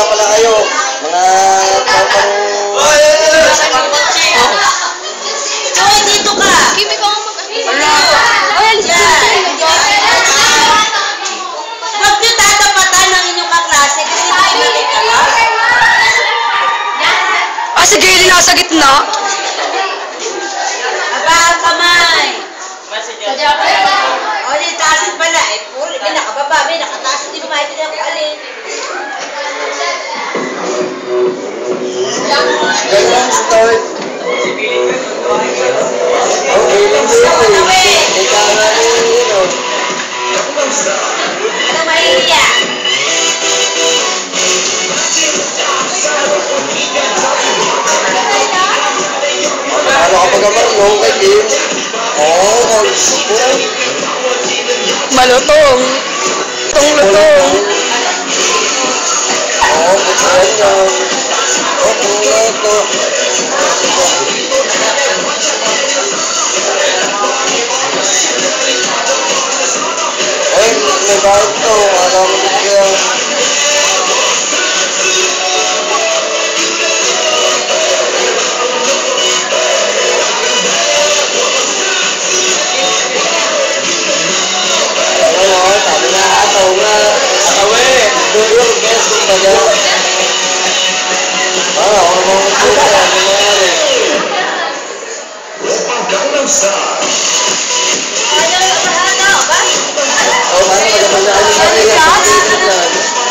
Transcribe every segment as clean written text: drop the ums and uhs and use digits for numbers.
pala kayo. Mga pang... Hoy, dito ka! Kimi ko ang Wala! Huwag niyo tatapatan ng inyong kaklase kasi nakikita ka. Ah, sige, hindi nasa gitna. Aba, ang kamay! O, di taasin pala. May nakababa, may nakataas. Hindi mo maintindihan kung alin. Ganun start. Okay lang yun eh. Ika nga yun o. Ano mahihiya? Ano kapag marunong kay Kim? Oo, Malutong. Lutong. oo, butuan yan. Oo, ay, may bayad to. Alam mo dito yan. Sabi nga, ataw nga. Ataw eh. Doon, guys, kumbaga. Ako naman ang puta. Ano nangyari? Gangnam Style. Ayaw na mahana, ba? Oo, paano magandang ano sa nila sa Facebook na?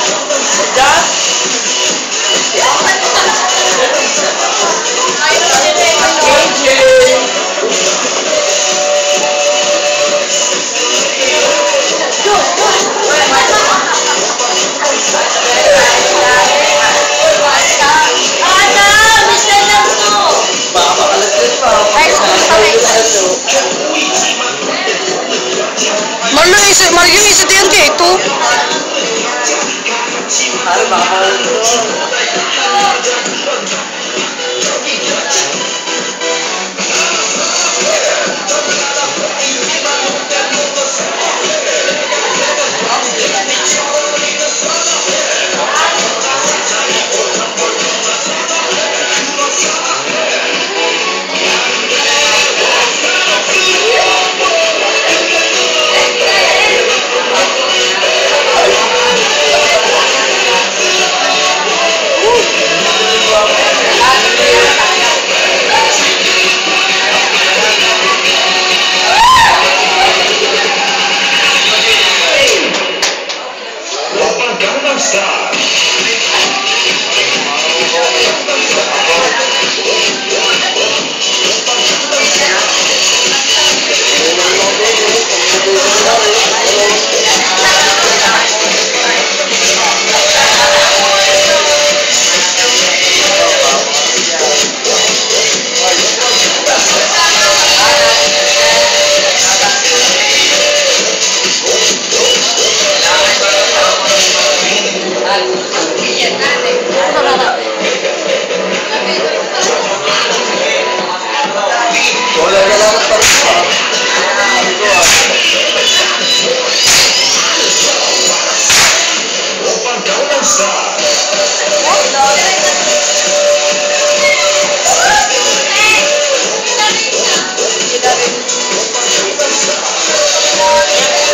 Baka makalaslit pa. Mario isa din dito. Ano ba? Gangnam Style. Wala na lang pa rin pa. Gangnam Style. Thank you.